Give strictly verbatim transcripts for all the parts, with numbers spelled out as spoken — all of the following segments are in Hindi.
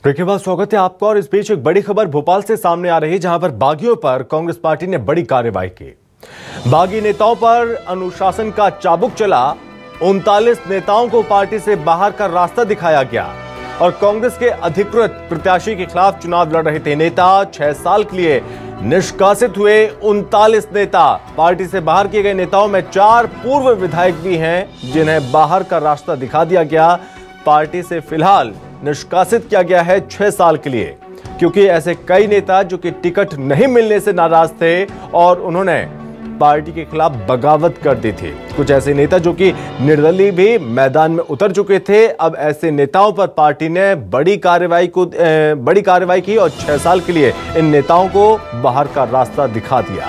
ब्रेक के बाद स्वागत है आपका। और इस बीच एक बड़ी खबर भोपाल से सामने आ रही है, जहां पर बागियों पर कांग्रेस पार्टी ने बड़ी कार्रवाई की। बागी नेताओं पर अनुशासन का चाबुक चला। उनतालीस नेताओं को पार्टी से बाहर का रास्ता दिखाया गया और कांग्रेस के अधिकृत प्रत्याशी के खिलाफ चुनाव लड़ रहे थे नेता छह साल के लिए निष्कासित हुए। उनतालीस नेता, पार्टी से बाहर किए गए नेताओं में चार पूर्व विधायक भी हैं जिन्हें बाहर का रास्ता दिखा दिया गया। पार्टी से फिलहाल निष्कासित किया गया है छह साल के लिए, क्योंकि ऐसे कई नेता जो कि टिकट नहीं मिलने से नाराज थे और उन्होंने पार्टी के खिलाफ बगावत कर दी थी। कुछ ऐसे नेता जो कि निर्दलीय भी मैदान में उतर चुके थे। अब ऐसे नेताओं पर पार्टी ने बड़ी कार्रवाई को बड़ी कार्रवाई की और छह साल के लिए इन नेताओं को बाहर का रास्ता दिखा दिया।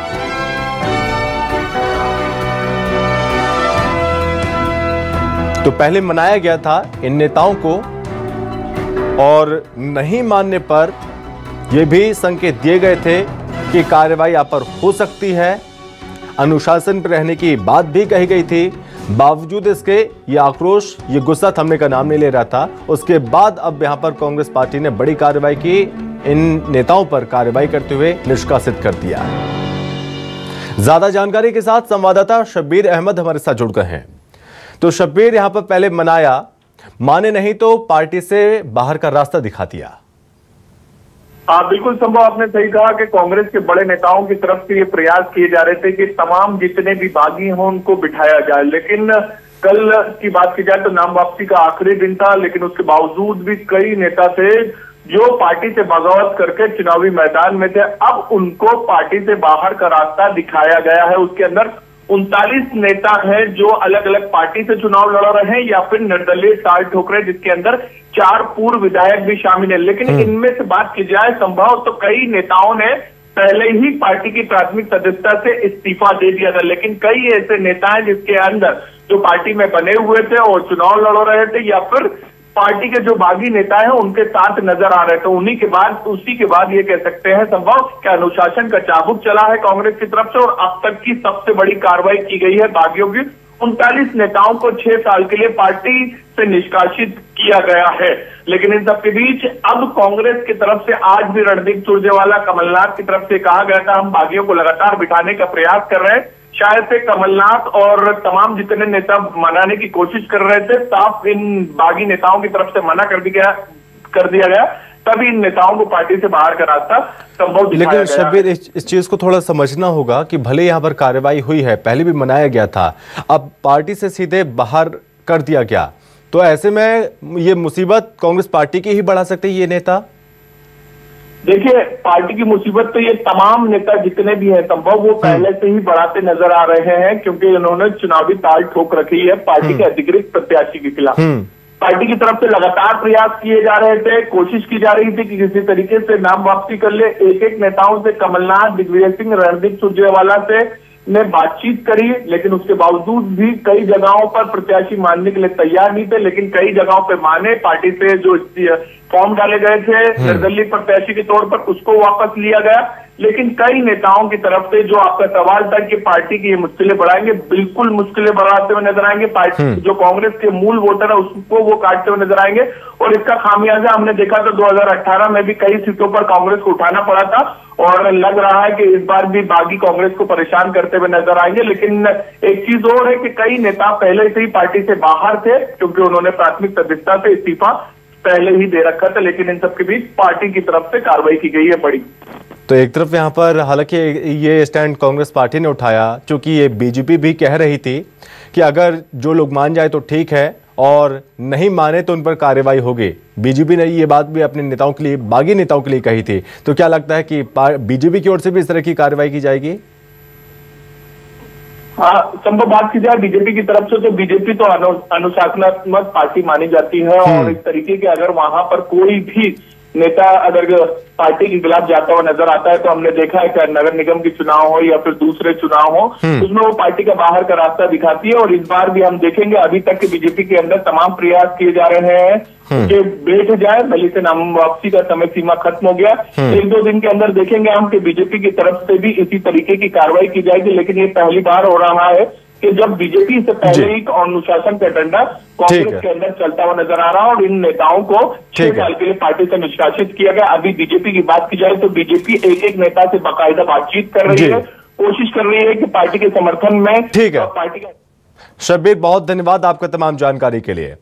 तो पहले मनाया गया था इन नेताओं को और नहीं मानने पर यह भी संकेत दिए गए थे कि कार्रवाई आप पर हो सकती है। अनुशासन पर रहने की बात भी कही गई थी। बावजूद इसके ये आक्रोश, ये गुस्सा थमने का नाम नहीं ले रहा था। उसके बाद अब यहां पर कांग्रेस पार्टी ने बड़ी कार्रवाई की, इन नेताओं पर कार्रवाई करते हुए निष्कासित कर दिया। ज्यादा जानकारी के साथ संवाददाता शब्बीर अहमद हमारे साथ जुड़ गए हैं। तो शब्बीर, यहां पर पहले मनाया, माने नहीं तो पार्टी से बाहर का रास्ता दिखा दिया। हाँ, बिल्कुल संभव, आपने सही कहा कि कांग्रेस के बड़े नेताओं की तरफ से ये प्रयास किए जा रहे थे कि तमाम जितने भी बागी हों उनको बिठाया जाए। लेकिन कल की बात की जाए तो नाम वापसी का आखिरी दिन था, लेकिन उसके बावजूद भी कई नेता थे जो पार्टी से बगावत करके चुनावी मैदान में थे। अब उनको पार्टी से बाहर का रास्ता दिखाया गया है। उसके अंदर उनतालीस नेता हैं जो अलग अलग पार्टी से चुनाव लड़ रहे हैं या फिर निर्दलीय टाल ठोक रहे हैं, जिसके अंदर चार पूर्व विधायक भी शामिल हैं। लेकिन इनमें से बात की जाए संभव तो कई नेताओं ने पहले ही पार्टी की प्राथमिक सदस्यता से इस्तीफा दे दिया था। लेकिन कई ऐसे नेता हैं जिसके अंदर जो पार्टी में बने हुए थे और चुनाव लड़ रहे थे या फिर पार्टी के जो बागी नेता हैं उनके साथ नजर आ रहे थे। उन्हीं के बाद उसी के बाद ये कह सकते हैं संभव कि अनुशासन का चाबुक चला है कांग्रेस की तरफ से और अब तक की सबसे बड़ी कार्रवाई की गई है बागियों की। उनतालीस नेताओं को छह साल के लिए पार्टी से निष्कासित किया गया है। लेकिन इन सबके बीच अब कांग्रेस की तरफ से आज भी रणदीप सुरजेवाला, कमलनाथ की तरफ से कहा गया था हम बागियों को लगातार बिठाने का प्रयास कर रहे हैं। शायद से कमलनाथ और तमाम जितने नेता मनाने की कोशिश कर रहे थे, साफ इन बागी नेताओं की तरफ से मना कर दिया कर दिया गया, तभी इन नेताओं को पार्टी से बाहर का रास्ता संभव दिखाया गया। लेकिन शब्बीर, इस, इस चीज को थोड़ा समझना होगा कि भले यहाँ पर कार्रवाई हुई है, पहले भी मनाया गया था, अब पार्टी से सीधे बाहर कर दिया गया, तो ऐसे में ये मुसीबत कांग्रेस पार्टी की ही बढ़ा सकते हैं ये नेता। देखिए, पार्टी की मुसीबत तो ये तमाम नेता जितने भी हैं संभव वो पहले से ही बढ़ाते नजर आ रहे हैं, क्योंकि इन्होंने चुनावी ताल ठोक रखी है पार्टी के अधिकृत प्रत्याशी के खिलाफ। पार्टी की तरफ से लगातार प्रयास किए जा रहे थे, कोशिश की जा रही थी कि किसी तरीके से नाम वापसी कर ले। एक एक नेताओं से, कमलनाथ, दिग्विजय सिंह, रणदीप सुरजेवाला से ने बातचीत करी, लेकिन उसके बावजूद भी कई जगहों पर प्रत्याशी मानने के लिए तैयार नहीं थे। लेकिन कई जगहों पे माने, पार्टी से जो फॉर्म डाले गए थे निर्दलीय प्रत्याशी के तौर पर उसको वापस लिया गया। लेकिन कई नेताओं की तरफ से जो आपका सवाल था कि पार्टी की ये मुश्किलें बढ़ाएंगे, बिल्कुल मुश्किलें बढ़ाते हुए नजर आएंगे। पार्टी जो कांग्रेस के मूल वोटर है उसको वो काटते हुए नजर आएंगे और इसका खामियाजा हमने देखा था दो हजार अठारह में भी कई सीटों पर कांग्रेस को उठाना पड़ा था और लग रहा है कि इस बार भी बागी कांग्रेस को परेशान करते हुए नजर आएंगे। लेकिन एक चीज और है कि कई नेता पहले से ही पार्टी से बाहर थे, क्योंकि उन्होंने प्राथमिक सदस्यता से इस्तीफा पहले ही दे रखा था। लेकिन इन सबके बीच पार्टी की तरफ से कार्रवाई की गई है बड़ी। तो एक तरफ यहाँ पर हालांकि ये स्टैंड कांग्रेस पार्टी ने उठाया, क्योंकि ये बीजेपी भी कह रही थी कि अगर जो लोग मान जाए तो ठीक है और नहीं माने तो उन पर कार्रवाई होगी। बीजेपी ने ये बात भी अपने नेताओं के लिए, बागी नेताओं के लिए कही थी। तो क्या लगता है कि बीजेपी की ओर से भी इस तरह की कार्रवाई की जाएगी? हाँ, संभव बात की जाए बीजेपी की तरफ से तो बीजेपी तो अनुशासनात्मक पार्टी मानी जाती है और इस तरीके के अगर वहां पर कोई भी नेता अगर पार्टी के खिलाफ जाता हुआ नजर आता है तो हमने देखा है कि नगर निगम के चुनाव हो या फिर दूसरे चुनाव हो उसमें वो पार्टी का बाहर का रास्ता दिखाती है। और इस बार भी हम देखेंगे, अभी तक के बीजेपी के अंदर तमाम प्रयास किए जा रहे हैं कि बैठ जाए, भले से नाम वापसी का समय सीमा खत्म हो गया, एक दो दिन के अंदर देखेंगे हम कि बीजेपी की तरफ से भी इसी तरीके की कार्रवाई की जाएगी। लेकिन ये पहली बार हो रहा है कि जब बीजेपी से पहले ही अनुशासन का डंडा कांग्रेस के अंदर चलता हुआ नजर आ रहा है और इन नेताओं को छह साल के लिए पार्टी से निष्कासित किया गया। अभी बीजेपी की बात की जाए तो बीजेपी एक एक नेता से बाकायदा बातचीत कर रही है, कोशिश कर रही है कि पार्टी के समर्थन में ठीक है। पार्टी का शब्बीर, बहुत धन्यवाद आपका तमाम जानकारी के लिए।